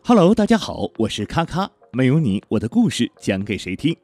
Hello， 大家好，我是咔咔，没有你，我的故事讲给谁听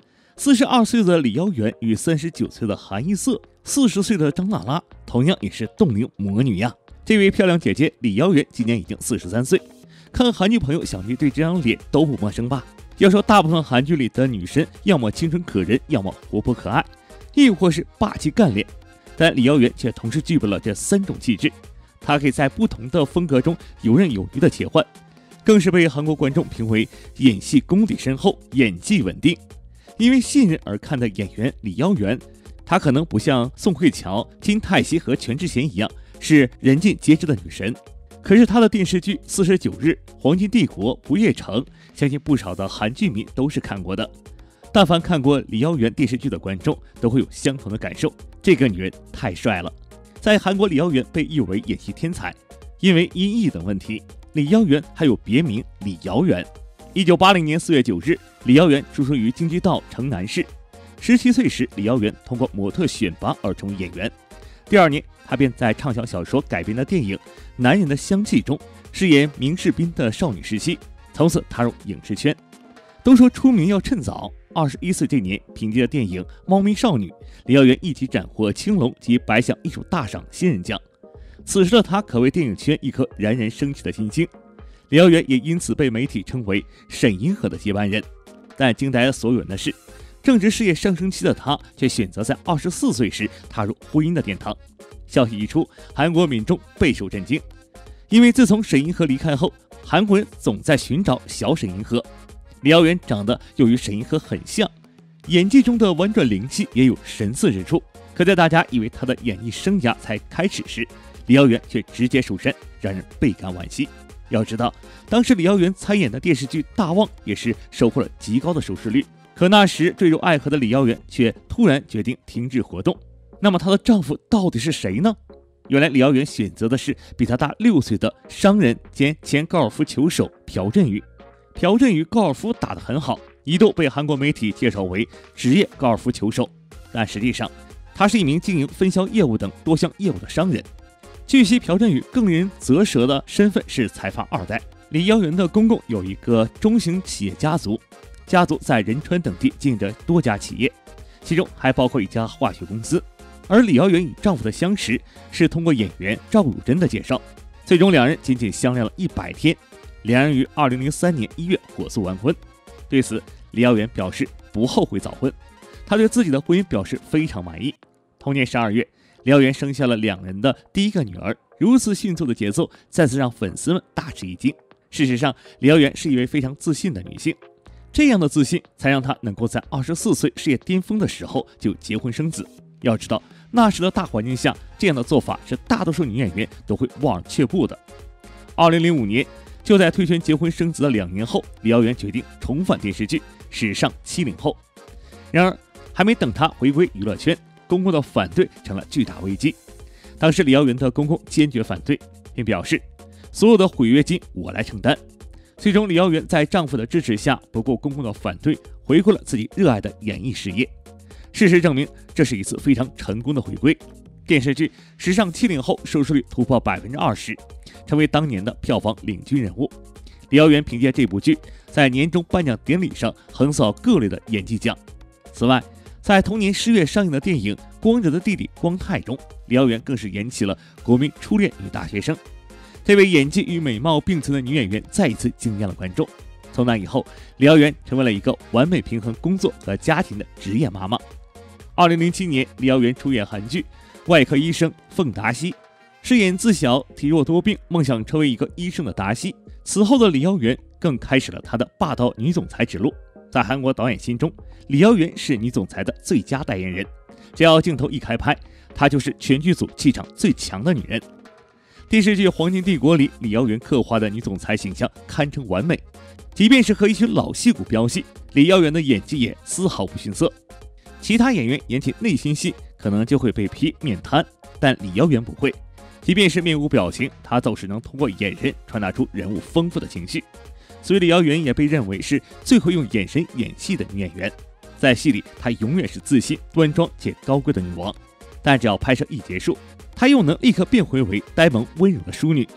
？42岁的李瑶媛与39岁的韩一瑟、40岁的张娜拉，同样也是冻龄魔女呀。这位漂亮姐姐李瑶媛今年已经43岁，看韩剧朋友想必对这张脸都不陌生吧？要说大部分韩剧里的女神，要么清纯可人，要么活泼可爱，亦或是霸气干练，但李瑶媛却同时具备了这3种气质，她可以在不同的风格中游刃有余的切换。更是被韩国观众评为演戏功底深厚、演技稳定。因为信任而看的演员李瑶媛，她可能不像宋慧乔、金泰熙和全智贤一样是人尽皆知的女神，可是她的电视剧《49日》《黄金帝国》《不夜城》，相信不少的韩剧迷都是看过的。但凡看过李瑶媛电视剧的观众都会有相同的感受，这个女人太帅了。在韩国，李瑶媛被誉为演戏天才，因为音译等问题，李瑶媛还有别名李瑶媛。1980年4月9日，李瑶媛出生于京畿道城南市。17岁时，李瑶媛通过模特选拔而成为演员。第2年，她便在畅销小说改编的电影《男人的香气》中饰演明世彬的少女时期，从此踏入影视圈。都说出名要趁早，21岁这年，凭借电影《猫咪少女》，李瑶媛一举斩获青龙及白象艺术大赏新人奖。此时的她可谓电影圈一颗冉冉升起的新星，李瑶媛也因此被媒体称为沈银河的接班人。但惊呆了所有人的是，正值事业上升期的她却选择在24岁时踏入婚姻的殿堂。消息一出，韩国民众备受震惊，因为自从沈银河离开后，韩国人总在寻找小沈银河。李瑶媛长得又与沈银河很像，演技中的婉转灵气也有神似之处。可在大家以为她的演艺生涯才开始时，李瑶媛却直接收山，让人倍感惋惜。要知道，当时李瑶媛参演的电视剧《大旺》也是收获了极高的收视率。可那时坠入爱河的李瑶媛却突然决定停止活动。那么她的丈夫到底是谁呢？原来李瑶媛选择的是比她大6岁的商人兼前高尔夫球手朴振宇。朴振宇高尔夫打得很好，一度被韩国媒体介绍为职业高尔夫球手，但实际上他是一名经营分销业务等多项业务的商人。据悉，朴振宇更令人啧舌的身份是财阀2代。李瑶媛的公公有一个中型企业家族，家族在仁川等地经营着多家企业，其中还包括一家化学公司。而李瑶媛与丈夫的相识是通过演员赵汝珍的介绍，最终两人仅仅相恋了100天，两人于2003年1月火速完婚。对此，李瑶媛表示不后悔早婚，她对自己的婚姻表示非常满意。同年12月，李瑶媛生下了2人的第一个女儿，如此迅速的节奏再次让粉丝们大吃一惊。事实上，李瑶媛是一位非常自信的女性，这样的自信才让她能够在24岁事业巅峰的时候就结婚生子。要知道，那时的大环境下，这样的做法是大多数女演员都会望而却步的。2005年，就在推宣结婚生子的2年后，李瑶媛决定重返电视剧，史上70后。然而，还没等她回归娱乐圈，公公的反对成了巨大危机。当时李瑶媛的公公坚决反对，并表示所有的毁约金我来承担。最终，李瑶媛在丈夫的支持下，不顾公公的反对，回归了自己热爱的演艺事业。事实证明，这是一次非常成功的回归。电视剧史上70后收视率突破20%，成为当年的票房领军人物。李瑶媛凭借这部剧在年终颁奖典礼上横扫各类的演技奖。此外，在同年10月上映的电影《光哲的弟弟光太》中，李瑶媛更是演起了国民初恋女大学生。这位演技与美貌并存的女演员再一次惊艳了观众。从那以后，李瑶媛成为了一个完美平衡工作和家庭的职业妈妈。2007年，李瑶媛出演韩剧《外科医生凤达西》，饰演自小体弱多病，梦想成为一个医生的达西。此后的李瑶媛更开始了她的霸道女总裁之路。在韩国导演心中，李瑶媛是女总裁的最佳代言人，只要镜头一开拍，她就是全剧组气场最强的女人。电视剧《黄金帝国》里，李瑶媛刻画的女总裁形象堪称完美，即便是和一群老戏骨飙戏，李瑶媛的演技也丝毫不逊色。其他演员演起内心戏可能就会被批面瘫，但李瑶媛不会，即便是面无表情，她总是能通过眼神传达出人物丰富的情绪。所以李瑶媛也被认为是最会用眼神演戏的女演员。在戏里，她永远是自信、端庄且高贵的女王，但只要拍摄一结束，她又能立刻变回为呆萌温柔的淑女。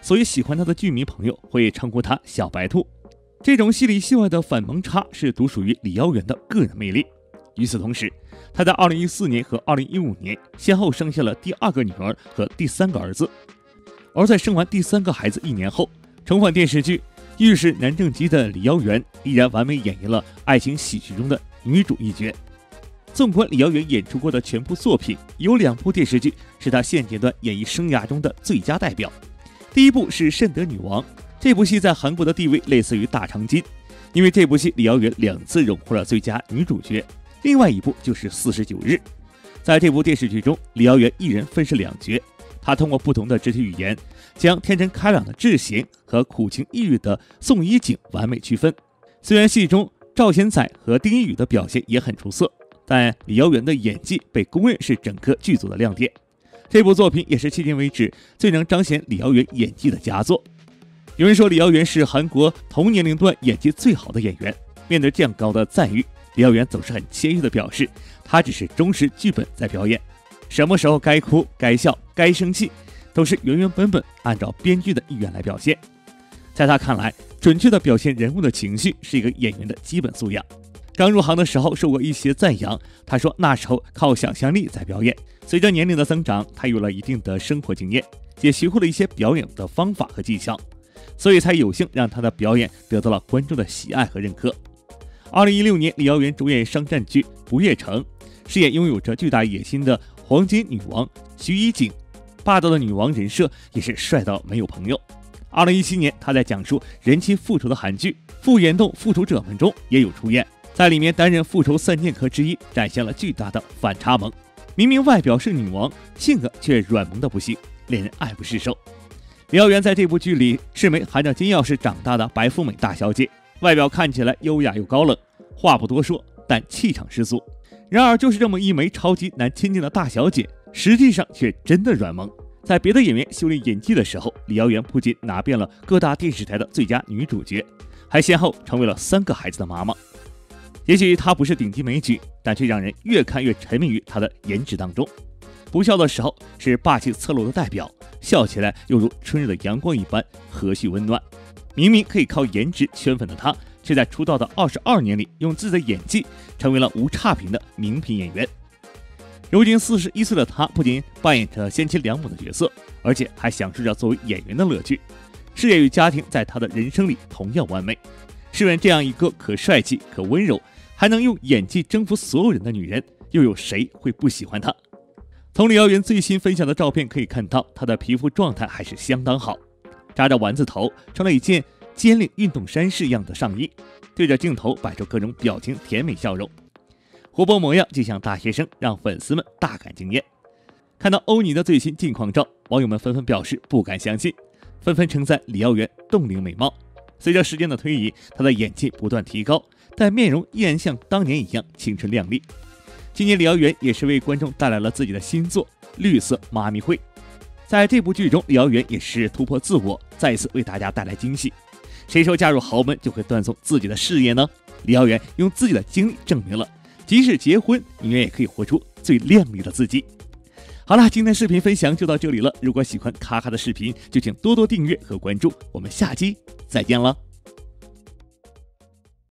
所以喜欢她的剧迷朋友会称呼她小白兔。这种戏里戏外的反萌差是独属于李瑶媛的个人魅力。与此同时，她在2014年和2015年先后生下了第2个女儿和第3个儿子。而在生完第3个孩子1年后，重返电视剧《御史南正吉》的李瑶媛依然完美演绎了爱情喜剧中的女主一角。纵观李瑶媛演出过的全部作品，有2部电视剧是她现阶段演艺生涯中的最佳代表。第一部是《慎德女王》，这部戏在韩国的地位类似于《大长今》，因为这部戏李瑶媛2次荣获了最佳女主角。另外一部就是《49日》，在这部电视剧中，李瑶媛一人分饰2角，她通过不同的肢体语言，将天真开朗的智贤和苦情抑郁的宋一景完美区分。虽然戏中赵贤宰和丁一宇的表现也很出色，但李瑶媛的演技被公认是整个剧组的亮点。这部作品也是迄今为止最能彰显李瑶媛演技的佳作。有人说李瑶媛是韩国同年龄段演技最好的演员，面对这样高的赞誉，李瑶媛总是很谦虚地表示，她只是忠实剧本在表演，什么时候该哭该笑该生气，都是原原本本按照编剧的意愿来表现。在她看来，准确地表现人物的情绪是一个演员的基本素养。刚入行的时候受过一些赞扬，他说那时候靠想象力在表演。随着年龄的增长，他有了一定的生活经验，也学会了一些表演的方法和技巧，所以才有幸让他的表演得到了观众的喜爱和认可。2016年，李瑶媛主演商战剧《不夜城》，饰演拥有着巨大野心的黄金女王徐一景，霸道的女王人设也是帅到没有朋友。2017年，她在讲述人妻复仇的韩剧《复原动复仇者们》中也有出演，在里面担任复仇3剑客之一，展现了巨大的反差萌。明明外表是女王，性格却软萌的不行，令人爱不释手。李瑶媛在这部剧里是枚含着金钥匙长大的白富美大小姐，外表看起来优雅又高冷，话不多说，但气场十足。然而就是这么一枚超级难亲近的大小姐，实际上却真的软萌。在别的演员修炼演技的时候，李瑶媛不仅拿遍了各大电视台的最佳女主角，还先后成为了3个孩子的妈妈。也许她不是顶级美女，但却让人越看越沉迷于她的颜值当中。不笑的时候是霸气侧漏的代表，笑起来又如春日的阳光一般和煦温暖。明明可以靠颜值圈粉的她，却在出道的22年里，用自己的演技成为了无差评的名品演员。如今41岁的她，不仅扮演着贤妻良母的角色，而且还享受着作为演员的乐趣。事业与家庭在她的人生里同样完美。试问这样一个可帅气可温柔，还能用演技征服所有人的女人，又有谁会不喜欢她？从李瑶媛最新分享的照片可以看到，她的皮肤状态还是相当好，扎着丸子头，穿了一件尖领运动衫式样的上衣，对着镜头摆出各种表情甜美笑容，活泼模样就像大学生，让粉丝们大感惊艳。看到欧尼的最新近况照，网友们纷纷表示不敢相信，纷纷称赞李瑶媛冻龄美貌。随着时间的推移，她的演技不断提高，但面容依然像当年一样青春靓丽。今年李瑶媛也是为观众带来了自己的新作《绿色妈咪会》。在这部剧中，李瑶媛也是突破自我，再一次为大家带来惊喜。谁说嫁入豪门就会断送自己的事业呢？李瑶媛用自己的经历证明了，即使结婚，女人也可以活出最靓丽的自己。好了，今天视频分享就到这里了。如果喜欢咔咔的视频，就请多多订阅和关注。我们下期再见了。